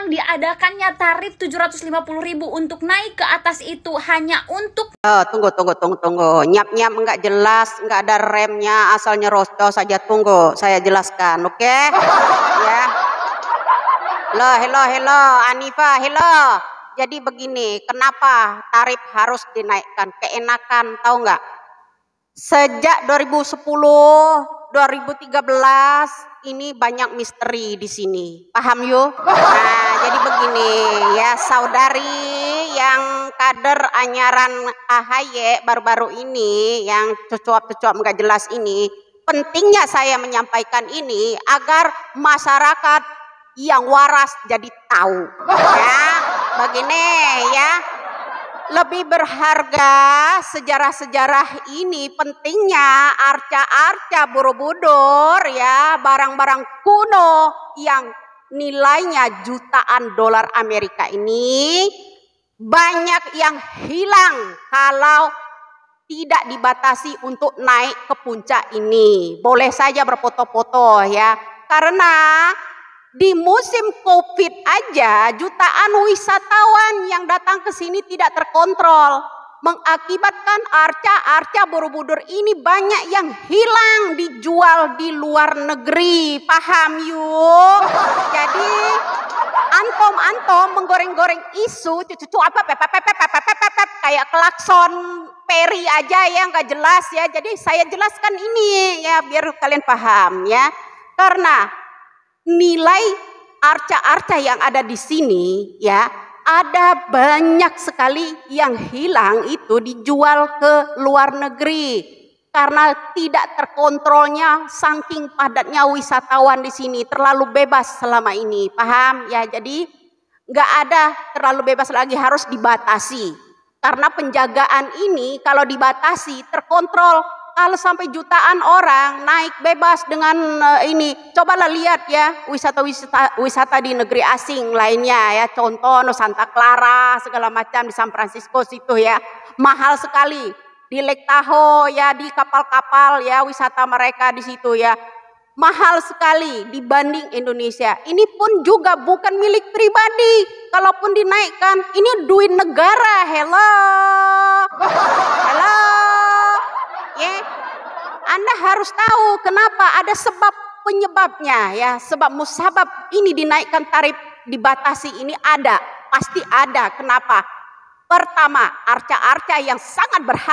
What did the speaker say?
memang diadakannya tarif 750.000 untuk naik ke atas itu hanya untuk Tunggu. Nyap-nyap nggak jelas, nggak ada remnya, asal nyerocos saja. Tunggu, saya jelaskan, oke? Ya. Hello, Anifa, hello. Jadi begini, kenapa tarif harus dinaikkan? Keenakan, tahu nggak? Sejak 2010, 2013 ini banyak misteri di sini. Paham yuk? Nah, jadi begini ya, saudari yang kader anyaran AHY baru-baru ini yang cuap-cuap nggak jelas ini, pentingnya saya menyampaikan ini agar masyarakat yang waras jadi tahu. Ya, begini ya. Lebih berharga sejarah-sejarah ini, pentingnya arca-arca Borobudur ya, barang-barang kuno yang nilainya jutaan dolar Amerika ini banyak yang hilang kalau tidak dibatasi untuk naik ke puncak ini. Boleh saja berfoto-foto ya, karena di musim COVID aja jutaan wisatawan yang datang ke sini tidak terkontrol, mengakibatkan arca-arca Borobudur ini banyak yang hilang dijual di luar negeri. Paham yuk? Jadi antom menggoreng-goreng isu cucu apa kayak klakson peri aja yang nggak jelas ya. Jadi saya jelaskan ini ya biar kalian paham ya, karena nilai arca-arca yang ada di sini ya, ada banyak sekali yang hilang itu dijual ke luar negeri karena tidak terkontrolnya saking padatnya wisatawan di sini, terlalu bebas selama ini. Paham ya? Jadi nggak ada terlalu bebas lagi, harus dibatasi karena penjagaan ini kalau dibatasi terkontrol. Kalau sampai jutaan orang naik bebas dengan ini, cobalah lihat ya wisata di negeri asing lainnya ya, contoh Santa Clara segala macam di San Francisco situ ya, mahal sekali. Di Lake Tahoe ya, di kapal-kapal ya, wisata mereka di situ ya, mahal sekali dibanding Indonesia. Ini pun juga bukan milik pribadi, kalaupun dinaikkan ini duit negara. Hello ya, Anda harus tahu kenapa, ada sebab penyebabnya ya, sebab musabab ini dinaikkan tarif dibatasi ini ada, pasti ada. Kenapa? Pertama, arca-arca yang sangat berharga